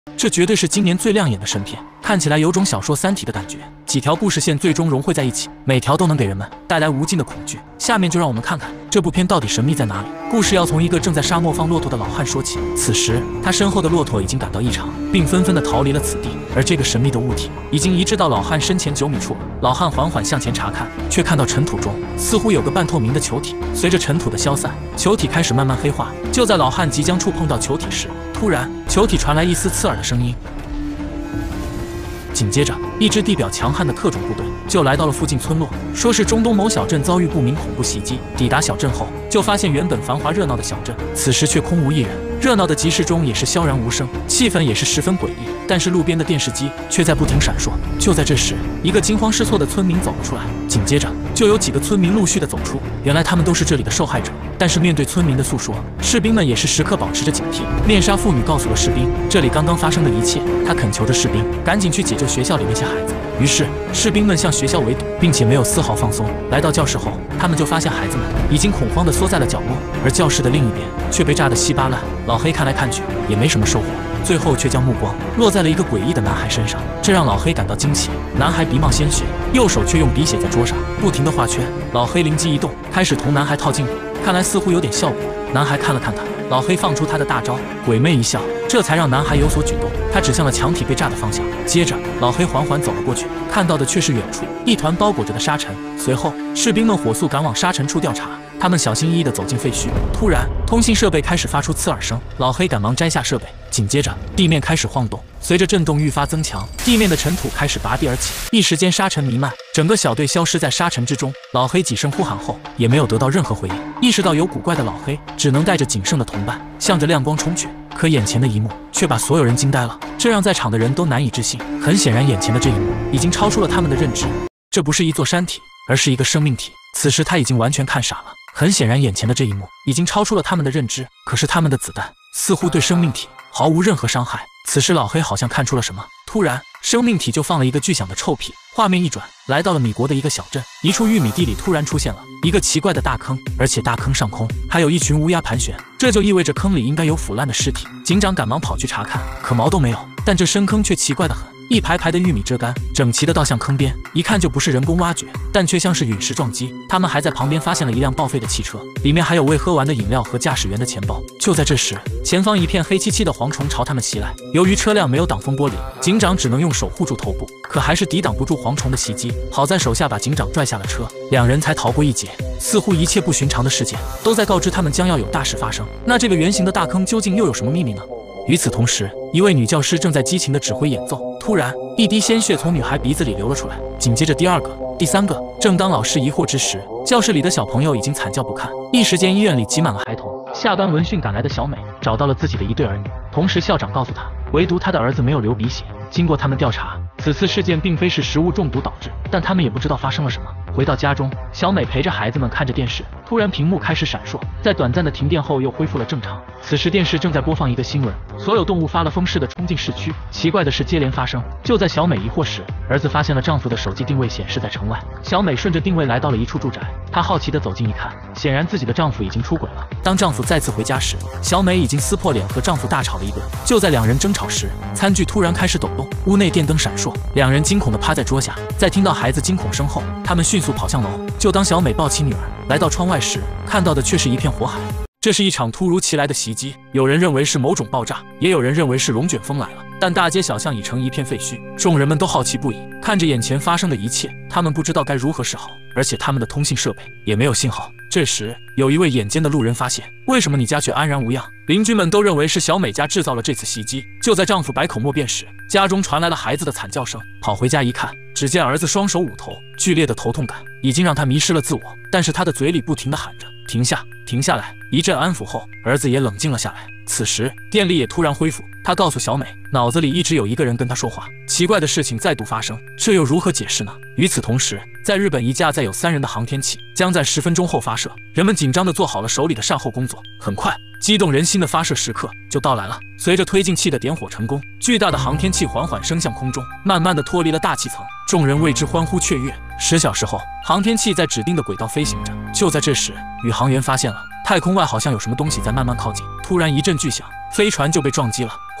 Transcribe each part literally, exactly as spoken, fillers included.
这绝对是今年最亮眼的神片，看起来有种小说《三体》的感觉。几条故事线最终融汇在一起，每条都能给人们带来无尽的恐惧。下面就让我们看看这部片到底神秘在哪里。故事要从一个正在沙漠放骆驼的老汉说起。此时，他身后的骆驼已经感到异常，并纷纷地逃离了此地。而这个神秘的物体已经移至到老汉身前九米处了。老汉缓缓向前查看，却看到尘土中似乎有个半透明的球体。随着尘土的消散，球体开始慢慢黑化。就在老汉即将触碰到球体时，突然，球体传来一丝刺耳的声音。紧接着，一支地表强悍的特种部队就来到了附近村落，说是中东某小镇遭遇不明恐怖袭击。抵达小镇后，就发现原本繁华热闹的小镇，此时却空无一人。热闹的集市中也是悄然无声，气氛也是十分诡异。但是路边的电视机却在不停闪烁。就在这时，一个惊慌失措的村民走了出来，紧接着就有几个村民陆续的走出。原来他们都是这里的受害者。但是面对村民的诉说，士兵们也是时刻保持着警惕。面纱妇女告诉了士兵这里刚刚发生的一切，她恳求着士兵赶紧去解救学校里那些孩子。于是士兵们向学校围堵，并且没有丝毫放松。来到教室后，他们就发现孩子们已经恐慌地缩在了角落，而教室的另一边却被炸得稀巴烂。老黑看来看去也没什么收获，最后却将目光落在了一个诡异的男孩身上，这让老黑感到惊奇。男孩鼻冒鲜血，右手却用笔写在桌上，不停地画圈。老黑灵机一动，开始同男孩套近乎，看来似乎有点效果。男孩看了看他，老黑放出他的大招，鬼魅一笑，这才让男孩有所举动。他指向了墙体被炸的方向，接着老黑缓缓走了过去，看到的却是远处一团包裹着的沙尘。随后，士兵们火速赶往沙尘处调查。他们小心翼翼地走进废墟，突然，通信设备开始发出刺耳声。老黑赶忙摘下设备，紧接着地面开始晃动，随着震动愈发增强，地面的尘土开始拔地而起，一时间沙尘弥漫，整个小队消失在沙尘之中。老黑几声呼喊后，也没有得到任何回应。意识到有古怪的老黑，只能带着仅剩的同伴，向着亮光冲去。可眼前的一幕却把所有人惊呆了，这让在场的人都难以置信。很显然，眼前的这一幕已经超出了他们的认知，这不是一座山体，而是一个生命体。此时他已经完全看傻了。很显然，眼前的这一幕已经超出了他们的认知，可是他们的子弹似乎对生命体毫无任何伤害。此时老黑好像看出了什么，突然生命体就放了一个巨响的臭屁。画面一转，来到了米国的一个小镇，一处玉米地里突然出现了一个奇怪的大坑，而且大坑上空还有一群乌鸦盘旋，这就意味着坑里应该有腐烂的尸体。警长赶忙跑去查看，可毛都没有，但这深坑却奇怪得很。一排排的玉米遮干，整齐的倒向坑边，一看就不是人工挖掘，但却像是陨石撞击。他们还在旁边发现了一辆报废的汽车，里面还有未喝完的饮料和驾驶员的钱包。就在这时，前方一片黑漆漆的蝗虫朝他们袭来。由于车辆没有挡风玻璃，警长只能用手护住头部，可还是抵挡不住蝗虫的袭击。好在手下把警长拽下了车，两人才逃过一劫。似乎一切不寻常的事件都在告知他们将要有大事发生。那这个圆形的大坑究竟又有什么秘密呢？与此同时，一位女教师正在激情地指挥演奏。突然，一滴鲜血从女孩鼻子里流了出来，紧接着第二个、第三个。正当老师疑惑之时，教室里的小朋友已经惨叫不堪，一时间医院里挤满了孩童。下班闻讯赶来的小美找到了自己的一对儿女，同时校长告诉她，唯独她的儿子没有流鼻血。经过他们调查，此次事件并非是食物中毒导致，但他们也不知道发生了什么。回到家中，小美陪着孩子们看着电视，突然屏幕开始闪烁，在短暂的停电后又恢复了正常。此时电视正在播放一个新闻，所有动物发了疯似的冲进市区。奇怪的事接连发生，就在小美疑惑时，儿子发现了丈夫的手机定位显示在城外。小美顺着定位来到了一处住宅，她好奇地走近一看，显然自己的丈夫已经出轨了。当丈夫再次回家时，小美已经撕破脸和丈夫大吵了一顿。就在两人争吵时，餐具突然开始抖动，屋内电灯闪烁，两人惊恐地趴在桌下。在听到孩子惊恐声后，他们迅速跑向楼。就当小美抱起女儿来到窗外时，看到的却是一片火海。这是一场突如其来的袭击，有人认为是某种爆炸，也有人认为是龙卷风来了。但大街小巷已成一片废墟，众人们都好奇不已，看着眼前发生的一切，他们不知道该如何是好，而且他们的通信设备也没有信号。这时，有一位眼尖的路人发现，为什么你家却安然无恙？邻居们都认为是小美家制造了这次袭击。就在丈夫百口莫辩时，家中传来了孩子的惨叫声。跑回家一看，只见儿子双手捂头，剧烈的头痛感已经让他迷失了自我，但是他的嘴里不停地喊着停下，停下来。一阵安抚后，儿子也冷静了下来。此时电力也突然恢复，他告诉小美，脑子里一直有一个人跟他说话。奇怪的事情再度发生，这又如何解释呢？与此同时，在日本一架载有三人的航天器将在十分钟后发射，人们紧张地做好了手里的善后工作。很快，激动人心的发射时刻就到来了。随着推进器的点火成功，巨大的航天器缓缓升向空中，慢慢地脱离了大气层，众人为之欢呼雀跃。十小时后，航天器在指定的轨道飞行着。就在这时，宇航员发现了太空外好像有什么东西在慢慢靠近。突然一阵巨响，飞船就被撞击了。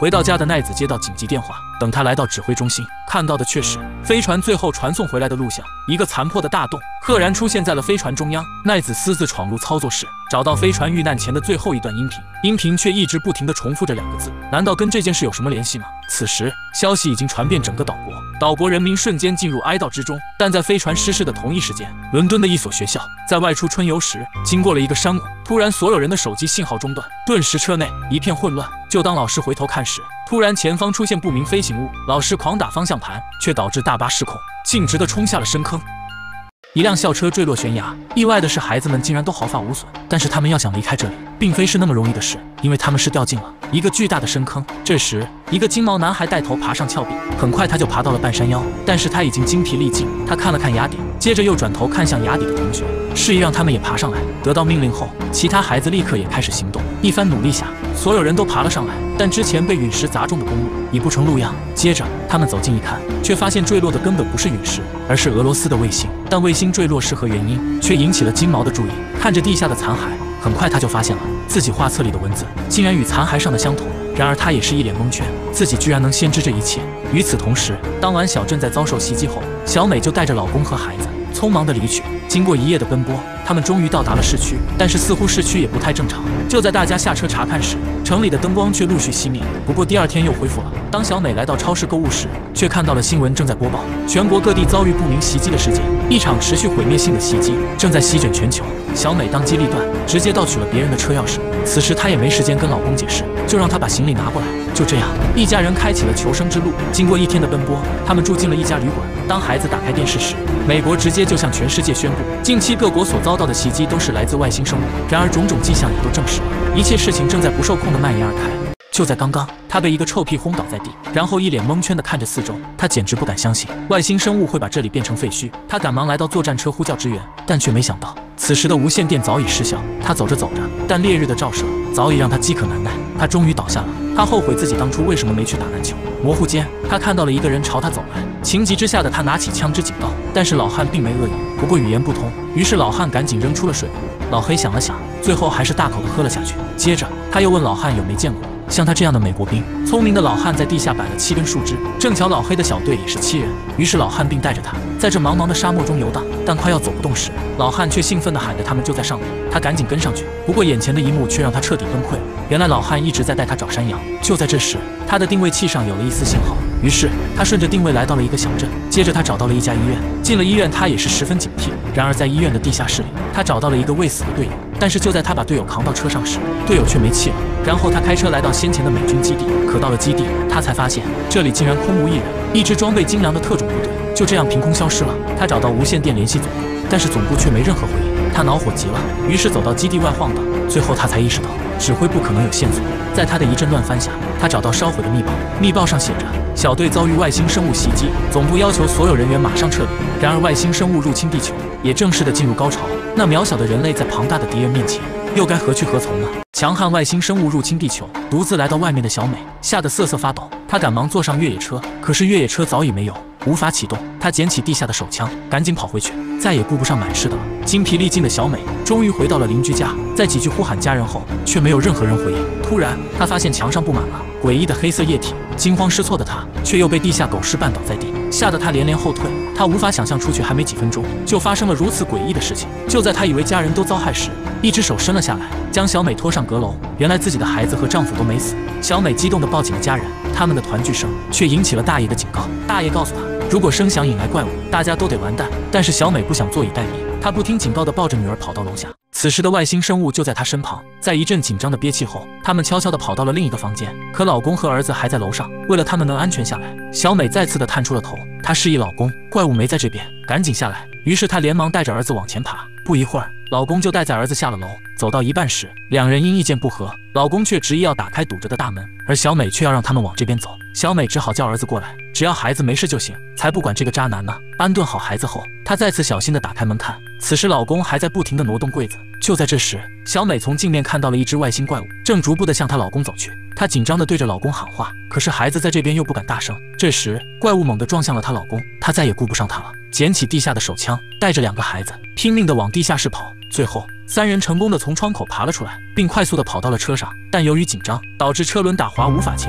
回到家的奈子接到紧急电话，等他来到指挥中心，看到的却是飞船最后传送回来的录像，一个残破的大洞赫然出现在了飞船中央。奈子私自闯入操作室，找到飞船遇难前的最后一段音频，音频却一直不停地重复着两个字，难道跟这件事有什么联系吗？此时消息已经传遍整个岛国，岛国人民瞬间进入哀悼之中。但在飞船失事的同一时间，伦敦的一所学校在外出春游时，经过了一个山谷，突然所有人的手机信号中断，顿时车内一片混乱。就当老师回头看时，突然前方出现不明飞行物，老师狂打方向盘，却导致大巴失控，径直地冲下了深坑。一辆校车坠落悬崖，意外的是孩子们竟然都毫发无损。但是他们要想离开这里，并非是那么容易的事，因为他们是掉进了一个巨大的深坑。这时，一个金毛男孩带头爬上峭壁，很快他就爬到了半山腰，但是他已经精疲力尽。他看了看崖顶，接着又转头看向崖底的同学，示意让他们也爬上来。得到命令后，其他孩子立刻也开始行动。一番努力下，所有人都爬了上来，但之前被陨石砸中的公路已不成路样。接着，他们走近一看，却发现坠落的根本不是陨石，而是俄罗斯的卫星。但卫星坠落是何原因，却引起了金毛的注意。看着地下的残骸，很快他就发现了自己画册里的文字竟然与残骸上的相同。然而他也是一脸蒙圈，自己居然能先知这一切。与此同时，当晚小镇在遭受袭击后，小美就带着老公和孩子匆忙地离去。经过一夜的奔波，他们终于到达了市区，但是似乎市区也不太正常。就在大家下车查看时，城里的灯光却陆续熄灭。不过第二天又恢复了。当小美来到超市购物时，却看到了新闻正在播报全国各地遭遇不明袭击的事件，一场持续毁灭性的袭击正在席卷全球。小美当机立断，直接盗取了别人的车钥匙。此时她也没时间跟老公解释，就让他把行李拿过来。就这样，一家人开启了求生之路。经过一天的奔波，他们住进了一家旅馆。当孩子打开电视时，美国直接就向全世界宣布，近期各国所遭到的袭击都是来自外星生物。然而种种迹象也都证实了，一切事情正在不受控的蔓延而开。就在刚刚，他被一个臭屁轰倒在地，然后一脸蒙圈地看着四周。他简直不敢相信外星生物会把这里变成废墟。他赶忙来到作战车呼叫支援，但却没想到此时的无线电早已失效。他走着走着，但烈日的照射早已让他饥渴难耐，他终于倒下了。他后悔自己当初为什么没去打篮球。模糊间，他看到了一个人朝他走来，情急之下的他拿起枪支警告，但是老汉并没恶意，不过语言不通，于是老汉赶紧扔出了水壶。老黑想了想，最后还是大口的喝了下去。接着他又问老汉有没见过像他这样的美国兵。聪明的老汉在地下摆了七根树枝，正巧老黑的小队也是七人，于是老汉并带着他在这茫茫的沙漠中游荡。但快要走不动时，老汉却兴奋地喊着他们就在上面，他赶紧跟上去。不过眼前的一幕却让他彻底崩溃了，原来老汉一直在带他找山羊。就在这时，他的定位器上有了一丝信号，于是他顺着定位来到了一个小镇。接着他找到了一家医院，进了医院他也是十分警惕。然而在医院的地下室里，他找到了一个未死的队友，但是就在他把队友扛到车上时，队友却没气了。然后他开车来到先前的美军基地，可到了基地，他才发现这里竟然空无一人，一支装备精良的特种部队就这样凭空消失了。他找到无线电联系总部，但是总部却没任何回应。他恼火极了，于是走到基地外晃荡。最后他才意识到指挥部可能有线索。在他的一阵乱翻下，他找到烧毁的密报，密报上写着小队遭遇外星生物袭击，总部要求所有人员马上撤离。然而外星生物入侵地球也正式的进入高潮，那渺小的人类在庞大的敌人面前又该何去何从呢？强悍外星生物入侵地球，独自来到外面的小美吓得瑟瑟发抖。她赶忙坐上越野车，可是越野车早已没有，无法启动。她捡起地下的手枪，赶紧跑回去，再也顾不上满吃的了。精疲力尽的小美终于回到了邻居家，在几句呼喊家人后，却没有任何人回应。突然，她发现墙上布满了诡异的黑色液体，惊慌失措的她却又被地下狗尸绊倒在地，吓得她连连后退。她无法想象出去还没几分钟，就发生了如此诡异的事情。就在她以为家人都遭害时，一只手伸了下来，将小美拖上阁楼。原来自己的孩子和丈夫都没死。小美激动地抱紧了家人，他们的团聚声却引起了大爷的警告。大爷告诉她，如果声响引来怪物，大家都得完蛋。但是小美不想坐以待毙，她不听警告地抱着女儿跑到楼下。此时的外星生物就在她身旁，在一阵紧张的憋气后，他们悄悄地跑到了另一个房间。可老公和儿子还在楼上，为了他们能安全下来，小美再次地探出了头。她示意老公，怪物没在这边，赶紧下来。于是她连忙带着儿子往前爬。不一会儿，老公就带着儿子下了楼。走到一半时，两人因意见不合，老公却执意要打开堵着的大门，而小美却要让他们往这边走。小美只好叫儿子过来，只要孩子没事就行，才不管这个渣男呢。安顿好孩子后，她再次小心地打开门看，此时老公还在不停地挪动柜子。就在这时，小美从镜面看到了一只外星怪物，正逐步地向她老公走去。她紧张地对着老公喊话，可是孩子在这边又不敢大声。这时，怪物猛地撞向了她老公，她再也顾不上他了，捡起地下的手枪，带着两个孩子拼命地往地下室跑。最后，三人成功地从窗口爬了出来，并快速地跑到了车上。但由于紧张，导致车轮打滑，无法前行。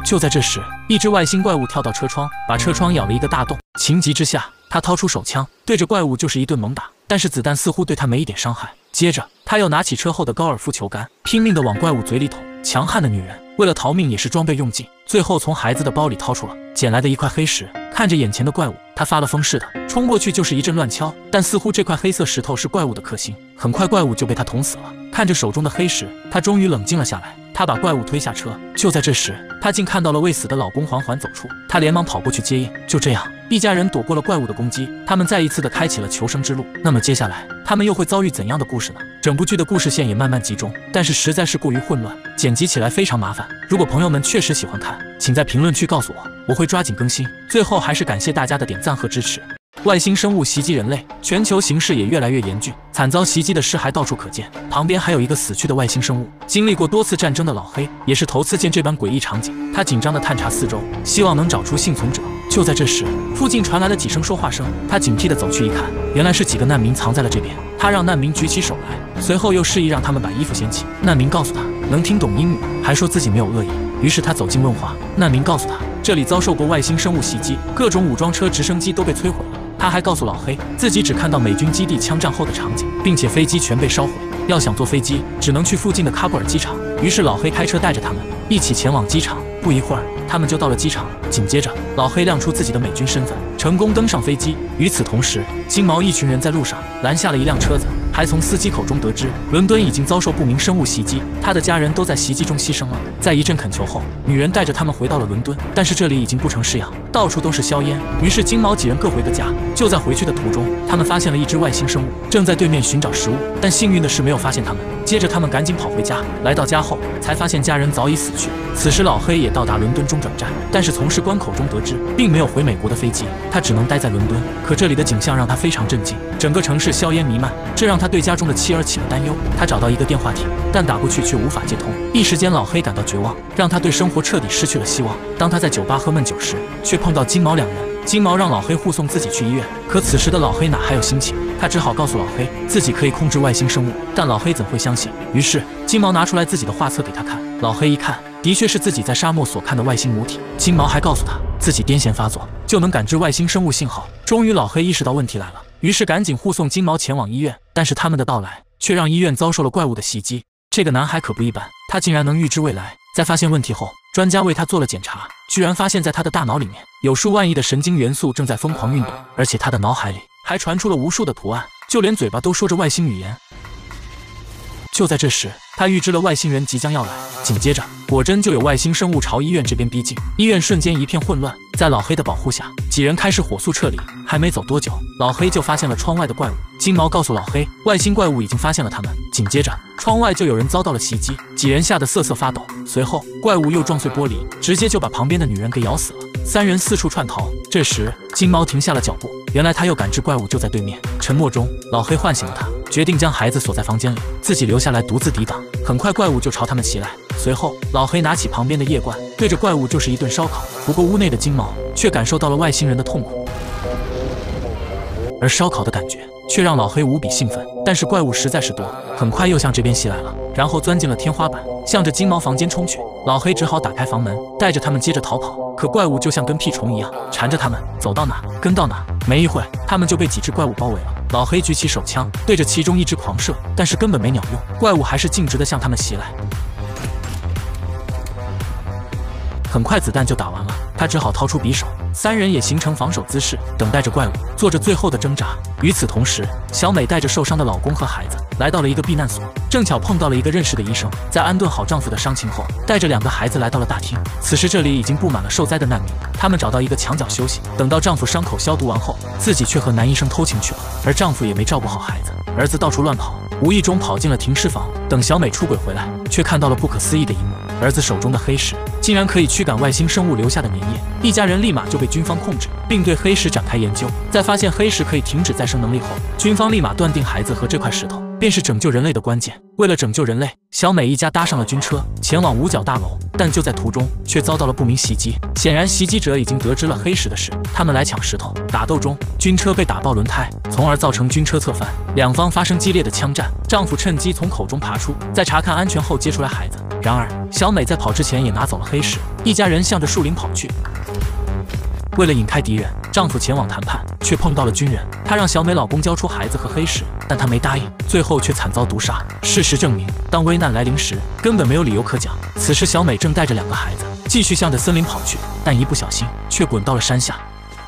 就在这时，一只外星怪物跳到车窗，把车窗咬了一个大洞。情急之下，他掏出手枪，对着怪物就是一顿猛打，但是子弹似乎对他没一点伤害。接着，他又拿起车后的高尔夫球杆，拼命地往怪物嘴里捅。强悍的女人为了逃命也是装备用尽，最后从孩子的包里掏出了捡来的一块黑石，看着眼前的怪物，他发了疯似的冲过去就是一阵乱敲，但似乎这块黑色石头是怪物的克星，很快怪物就被他捅死了。看着手中的黑石，他终于冷静了下来，他把怪物推下车。就在这时，他竟看到了未死的老公缓缓走出，他连忙跑过去接应。就这样，一家人躲过了怪物的攻击，他们再一次的开启了求生之路。那么接下来他们又会遭遇怎样的故事呢？整部剧的故事线也慢慢集中，但是实在是过于混乱，剪辑起来非常麻烦。如果朋友们确实喜欢看，请在评论区告诉我，我会抓紧更新。最后还是感谢大家的点赞和支持。外星生物袭击人类，全球形势也越来越严峻，惨遭袭击的尸骸到处可见，旁边还有一个死去的外星生物。经历过多次战争的老黑也是头次见这般诡异场景，他紧张地探查四周，希望能找出幸存者。就在这时，附近传来了几声说话声，他警惕地走去一看，原来是几个难民藏在了这边。他让难民举起手来，随后又示意让他们把衣服掀起。难民告诉他能听懂英语，还说自己没有恶意。于是他走近问话，难民告诉他这里遭受过外星生物袭击，各种武装车、直升机都被摧毁了。他还告诉老黑，自己只看到美军基地枪战后的场景，并且飞机全被烧毁，要想坐飞机，只能去附近的喀布尔机场。于是老黑开车带着他们一起前往机场。不一会儿，他们就到了机场。紧接着，老黑亮出自己的美军身份，成功登上飞机。与此同时，金毛一群人在路上拦下了一辆车子，还从司机口中得知，伦敦已经遭受不明生物袭击，他的家人都在袭击中牺牲了。在一阵恳求后，女人带着他们回到了伦敦，但是这里已经不成式样，到处都是硝烟。于是金毛几人各回个家。就在回去的途中，他们发现了一只外星生物，正在对面寻找食物，但幸运的是没有发现他们。接着他们赶紧跑回家，来到家后才发现家人早已死去。此时老黑也到达伦敦中转站，但是从事关口中得知，并没有回美国的飞机，他只能待在伦敦。可这里的景象让他非常震惊，整个城市硝烟弥漫，这让他对家中的妻儿起了担忧。他找到一个电话亭，但打过去却无法接通。一时间老黑感到绝望，让他对生活彻底失去了希望。当他在酒吧喝闷酒时，却碰到金毛两人。金毛让老黑护送自己去医院，可此时的老黑哪还有心情？他只好告诉老黑自己可以控制外星生物，但老黑怎会相信？于是金毛拿出来自己的画册给他看，老黑一看，的确是自己在沙漠所看的外星母体。金毛还告诉他自己癫痫发作就能感知外星生物信号。终于老黑意识到问题来了，于是赶紧护送金毛前往医院。但是他们的到来却让医院遭受了怪物的袭击。这个男孩可不一般，他竟然能预知未来。在发现问题后，专家为他做了检查，居然发现在他的大脑里面有数万亿的神经元素正在疯狂运动，而且他的脑海里还传出了无数的图案，就连嘴巴都说着外星语言。就在这时，他预知了外星人即将要来，紧接着果真就有外星生物朝医院这边逼近，医院瞬间一片混乱。在老黑的保护下，几人开始火速撤离。还没走多久，老黑就发现了窗外的怪物。金毛告诉老黑，外星怪物已经发现了他们。紧接着，窗外就有人遭到了袭击，几人吓得瑟瑟发抖。随后，怪物又撞碎玻璃，直接就把旁边的女人给咬死了。三人四处窜逃。这时，金毛停下了脚步，原来他又感知怪物就在对面。沉默中，老黑唤醒了他，决定将孩子锁在房间里，自己留下来独自抵挡。很快，怪物就朝他们袭来。随后，老黑拿起旁边的夜罐，对着怪物就是一顿烧烤。不过屋内的金毛却感受到了外星人的痛苦，而烧烤的感觉却让老黑无比兴奋。但是怪物实在是多，很快又向这边袭来了，然后钻进了天花板，向着金毛房间冲去。老黑只好打开房门，带着他们接着逃跑。可怪物就像跟屁虫一样缠着他们，走到哪跟到哪。没一会儿，他们就被几只怪物包围了。老黑举起手枪对着其中一只狂射，但是根本没鸟用，怪物还是径直地向他们袭来。很快子弹就打完了，他只好掏出匕首。三人也形成防守姿势，等待着怪物，做着最后的挣扎。与此同时，小美带着受伤的老公和孩子来到了一个避难所，正巧碰到了一个认识的医生。在安顿好丈夫的伤情后，带着两个孩子来到了大厅。此时这里已经布满了受灾的难民，他们找到一个墙角休息。等到丈夫伤口消毒完后，自己却和男医生偷情去了，而丈夫也没照顾好孩子，儿子到处乱跑，无意中跑进了停尸房。等小美出轨回来，却看到了不可思议的一幕，儿子手中的黑石竟然可以驱赶外星生物留下的粘液。一家人立马就被军方控制，并对黑石展开研究。在发现黑石可以停止再生能力后，军方立马断定孩子和这块石头便是拯救人类的关键。为了拯救人类，小美一家搭上了军车，前往五角大楼。但就在途中，却遭到了不明袭击。显然，袭击者已经得知了黑石的事，他们来抢石头。打斗中，军车被打爆轮胎，从而造成军车侧翻，两方发生激烈的枪战。丈夫趁机从口中爬出，在查看安全后接出来孩子。然而，小美在跑之前也拿走了黑石，一家人向着树林跑去。为了引开敌人，丈夫前往谈判，却碰到了军人。他让小美老公交出孩子和黑石，但她没答应，最后却惨遭毒杀。事实证明，当危难来临时，根本没有理由可讲。此时，小美正带着两个孩子继续向着森林跑去，但一不小心却滚到了山下。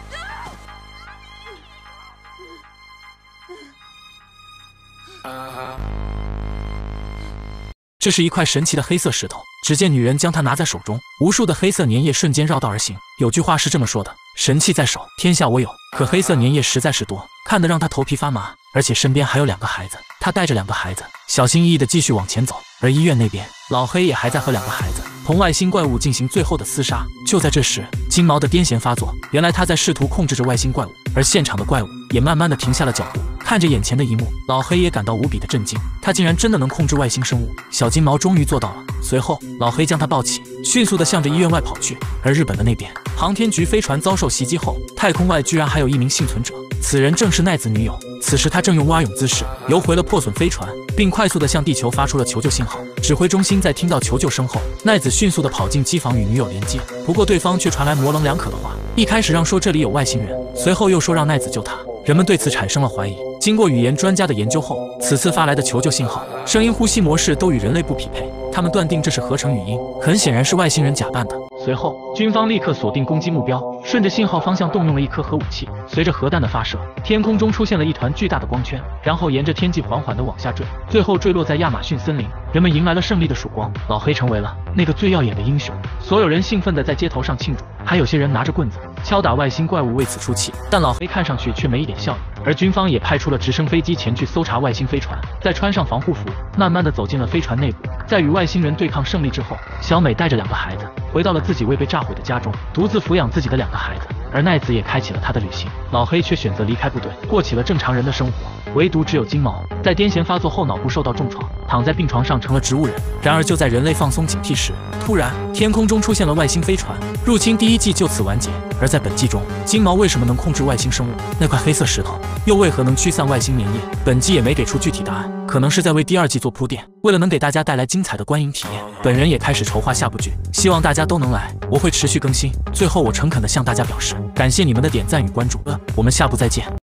这是一块神奇的黑色石头，只见女人将它拿在手中，无数的黑色粘液瞬间绕道而行。有句话是这么说的：神器在手，天下我有。可黑色粘液实在是多，看得让她头皮发麻，而且身边还有两个孩子。她带着两个孩子，小心翼翼地继续往前走。而医院那边，老黑也还在和两个孩子同外星怪物进行最后的厮杀。就在这时，金毛的癫痫发作，原来他在试图控制着外星怪物，而现场的怪物也慢慢地停下了脚步。看着眼前的一幕，老黑也感到无比的震惊，他竟然真的能控制外星生物。小金毛终于做到了。随后，老黑将他抱起，迅速地向着医院外跑去。而日本的那边，航天局飞船遭受袭击后，太空外居然还有一名幸存者，此人正是奈子女友。此时他正用蛙泳姿势游回了破损飞船，并快速地向地球发出了求救信号。指挥中心在听到求救声后，奈子迅速地跑进机房与女友连接，不过对方却传来模棱两可的话，一开始让说这里有外星人，随后又说让奈子救他。人们对此产生了怀疑。经过语言专家的研究后，此次发来的求救信号、声音、呼吸模式都与人类不匹配，他们断定这是合成语音，很显然是外星人假扮的。随后，军方立刻锁定攻击目标，顺着信号方向动用了一颗核武器。随着核弹的发射，天空中出现了一团巨大的光圈，然后沿着天际缓缓地往下坠，最后坠落在亚马逊森林。人们迎来了胜利的曙光，老黑成为了那个最耀眼的英雄。所有人兴奋地在街头上庆祝，还有些人拿着棍子敲打外星怪物为此出气，但老黑看上去却没一点笑意。而军方也派出了直升飞机前去搜查外星飞船，再穿上防护服，慢慢地走进了飞船内部。在与外星人对抗胜利之后，小美带着两个孩子回到了自己未被炸毁的家中，独自抚养自己的两个孩子。而奈子也开启了他的旅行，老黑却选择离开部队，过起了正常人的生活。唯独只有金毛，在癫痫发作后脑部受到重创，躺在病床上成了植物人。然而就在人类放松警惕时，突然天空中出现了外星飞船，入侵第一季就此完结。而在本季中，金毛为什么能控制外星生物？那块黑色石头又为何能驱散外星粘液？本季也没给出具体答案，可能是在为第二季做铺垫。为了能给大家带来精彩的观影体验，本人也开始筹划下部剧，希望大家都能来，我会持续更新。最后，我诚恳地向大家表示，感谢你们的点赞与关注，呃，我们下部再见。